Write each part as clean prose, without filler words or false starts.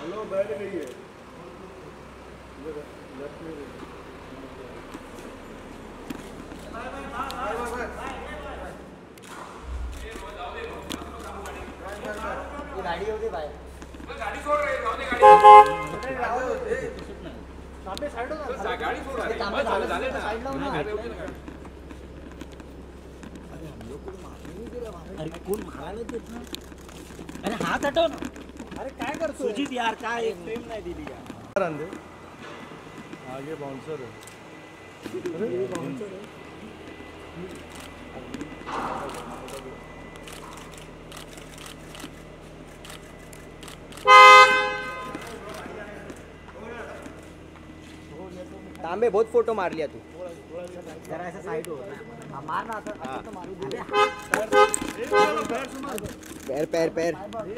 hello बैठ गई है लेफ्ट में गाड़ी होती भाई गाड़ी छोड़ रहे जाओ गाड़ी सामने साइड हो ना गाड़ी छोड़ रहे सामने साइड लो ना अरे हम लोग को मारने नहीं दे रहा अरे कौन मारायला देत ना अरे हात हटव ना अरे काय करतो सुजीत यार काय एक फ्रेम नाही दिली यार अंदर आगे बाउंसर है अरे ये बाउंसर है तांबे बहुत फोटो मार लिया तू जरा ऐसा साइड हो ना मार ना तो मारू दे पैर पैर पैर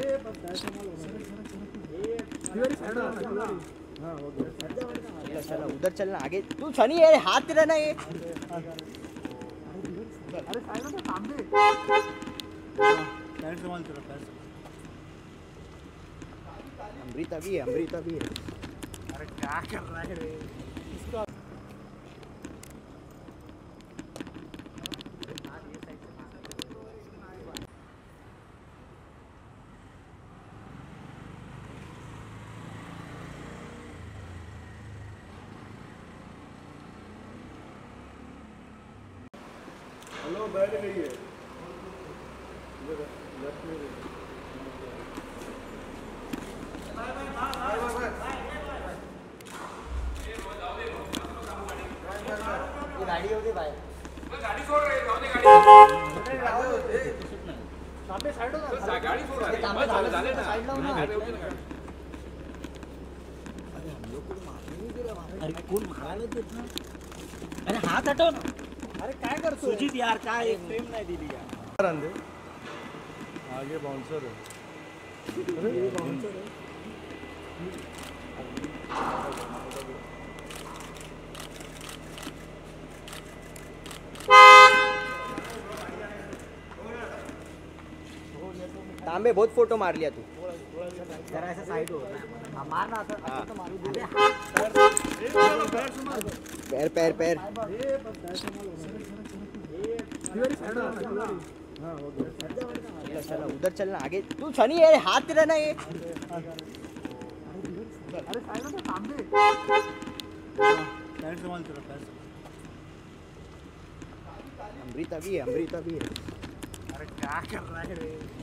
चला उधर चलना आगे तू सनी यार हाथ तेरा ना ये अरे साइड में तांबे साइड संभाल तेरा पैर अमृता भी है अरे क्या कर रहा है रे इसका हेलो बैठ गई है लेफ्ट में गाड़ी होती भाई गाड़ी छोड़ रहे जाओ गाड़ी सामने साइड हो ना गाड़ी छोड़ रहे साइड लो ना अरे हम लोग को मारने नहीं दे रहा अरे कौन मारायला देत ना अरे हात हटव ना अरे काय करतो सुजीत यार काय एक फ्रेम नाही दिली यार अंदर आगे बाउंसर है अरे ये बाउंसर है तांबे बहुत फोटो मार लिया तू जरा ऐसा साइड हो ना मार ना तो मारू दे पैर पैर पैर चला उधर चलना आगे तू सनी यार हाथ तेरा ना ये अरे साइड में तांबे साइड संभाल तेरा पैर अमृता भी है अरे क्या कर रहा है रे